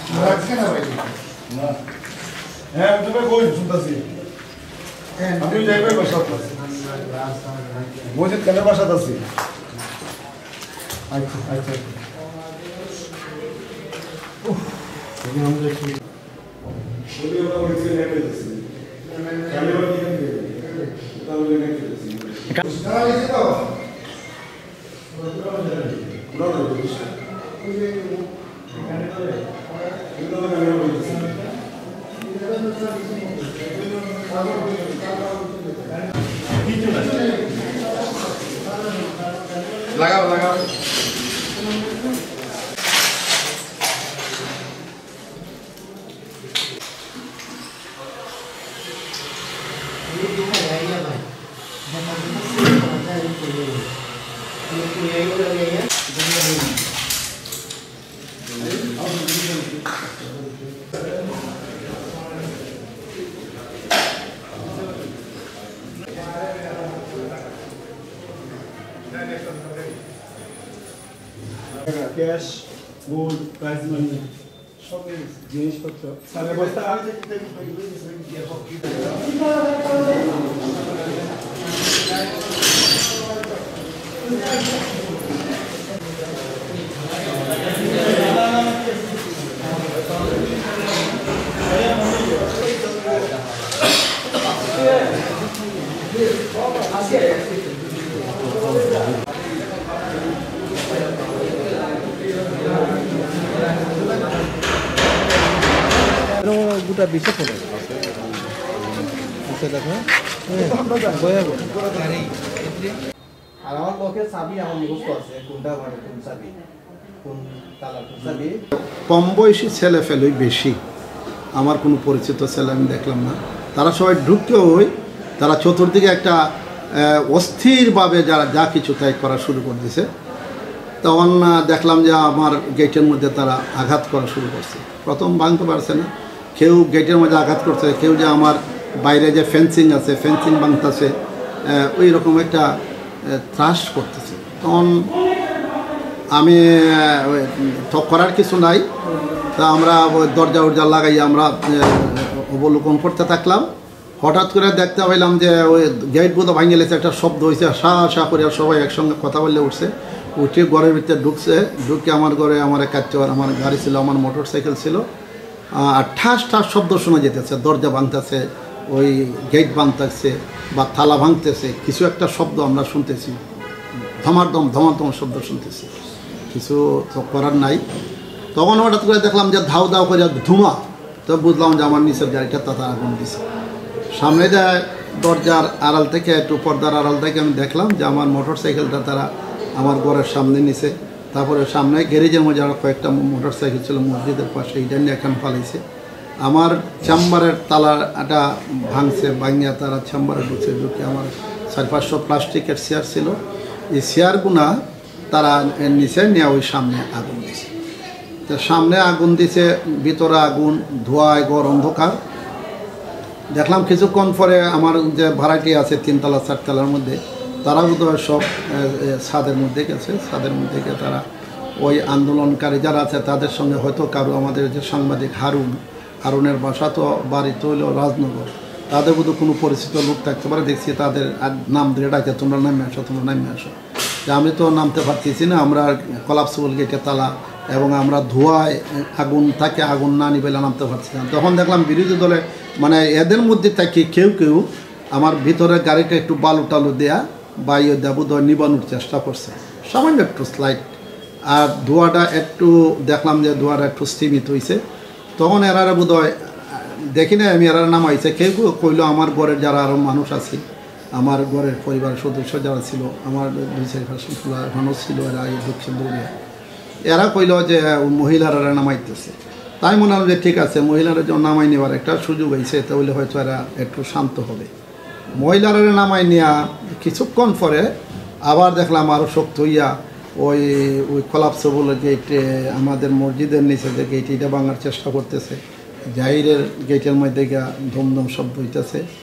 হ্যাঁ তুমি কই শুনতাছি আমি যাইবে বাসাতে মসজিদ কেন বাসাতে আছি আচ্ছা আচ্ছা এই আমরা কি বলি ওরা বলছে নেমে যাচ্ছে কালে ওরা কি করে তাহলে নেমে যাচ্ছে কারা এসে দাও পুরো না বলিস এখানে তো এগুলো তো কেন বলছিস লাগাও লাগাও ক্যাশ গোল্ড প্রাইজ মানি সব জিনিসপত্র সারা বস্তা গোটা বিশে পড়ে দেখো আর আমার লোকের চাবি আমার মুখস্থ আছে কোনটা মানে কোন চাবি কোন তালা কোন চাবি কম বয়সী ছেলে ফেলই বেশি আমার কোনো পরিচিত ছেলে আমি দেখলাম না তারা সবাই ঢুকতেও তারা চতুর্দিকে একটা অস্থিরভাবে যারা যা কিছু তাই করা শুরু করে দিয়েছে তখন দেখলাম যে আমার গেটের মধ্যে তারা আঘাত করা শুরু করছে প্রথম ভাঙতে পারছে না কেউ গেটের মধ্যে আঘাত করছে কেউ যে আমার বাইরে যে ফেন্সিং আছে ফেন্সিং ভাঙতেছে ওই রকম একটা ত্রাস করতেছে তখন আমি তো করার কিছু নাই তা আমরা ওই দরজা উরজা লাগাই আমরা অবলোকন করতে থাকলাম হঠাৎ করে দেখতে পাইলাম যে ওই গেটগুলো ভাঙে গেছে একটা শব্দ হয়েছে শা শা করে সবাই একসঙ্গে কথা বললে উঠছে উঠে ঘরের ভিতরে ঢুকে আমার ঘরে আমার কাছে আমার গাড়ি ছিল আমার মোটর সাইকেল ছিল আর ঠাস ঠাস শব্দ শোনা যেতেছে দরজা ভাঙতেছে ওই গেট ভাঙতেছে বা থালা ভাঙতেছে কিছু একটা শব্দ আমরা শুনতেছি ধমাধম শব্দ শুনতেছি কিছু তো করার নাই তখন হঠাৎ করে দেখলাম যে ধাও ধাও করে ধুমা তো বুঝলাম যে আমার নিচের গাড়িটা তাতে আগুন দিছে সামনে যায় দরজার আড়াল থেকে একটু পর্দার আড়াল থেকে আমি দেখলাম যে আমার মোটর সাইকেলটা তারা আমার ঘরের সামনে নিছে তারপরে সামনে গ্যারেজের মধ্যে আরও কয়েকটা মোটর সাইকেল ছিল মসজিদের পাশে এইটা নিয়ে এখন পালাইছে আমার চেম্বারের তালাটা ভাঙছে ভাঙিয়া তারা চেম্বারে ঢুকে আমার 400-500 প্লাস্টিকের চেয়ার ছিল এই চেয়ারগুনা তারা নিচে নিয়ে ওই সামনে আগুন দিছে তো সামনে আগুন দিছে ভিতরে আগুন ধোঁয়ায় ঘর অন্ধকার দেখলাম কিছুক্ষণ পরে আমার যে ভাড়াটি আছে 3 তলা 4 তলার মধ্যে তারা বোধহয় সব ছাদের মধ্যে গেছে ছাদের মধ্যে গিয়ে তারা ওই আন্দোলনকারী যারা আছে তাদের সঙ্গে হয়তো কারো আমাদের যে সাংবাদিক হারুনের বাসা তো বাড়ি তো হইল রাজনগর তাদের বোধহয় কোনো পরিচিত লোক থাকতে পারে দেখছি তাদের নাম ধরে ডাকে তোমরা নামে আসো যে আমি তো নামতে পারতেছি না আমরা কলাপসিবল গেটে তালা এবং আমরা ধোঁয়ায় আগুন থাকে আগুন না নিবেলে নামতে পারছি না তখন দেখলাম বিরোধী দলে মানে এদের মধ্যে থাকি কেউ আমার ভিতরে গাড়িটা একটু বালু টালু দেয়া বা বোধহয় নিবানোর চেষ্টা করছে সামান্য একটু স্লাইড আর ধোঁয়াটা একটু দেখলাম যে ধোঁয়াটা একটু স্থিমিত হয়েছে তখন এরা বোধহয় দেখি না আমি এরা নামাইছে কেউ কইলো আমার ঘরের যারা আরও মানুষ আছে আমার ঘরের পরিবারের সদস্য যারা ছিল আমার 2-4 মানুষ ছিল এরা এই দক্ষিণ দৌড়িয়া এরা কইল যে মহিলারা নামাইতেছে তাই মনে হল যে ঠিক আছে মহিলারা যখন নামাই নেওয়ার একটা সুযোগ হয়েছে তাহলে হয়তো এরা একটু শান্ত হবে মহিলারা নামাই নেওয়া কিছুক্ষণ পরে আবার দেখলাম আরও শক্ত হইয়া ওই কলাপসিবল গেট আমাদের মসজিদের নিচে যে গেট এটা ভাঙার চেষ্টা করতেছে জাহিরের গেটের মধ্যে গিয়া ধুমধুম শব্দ হইতেছে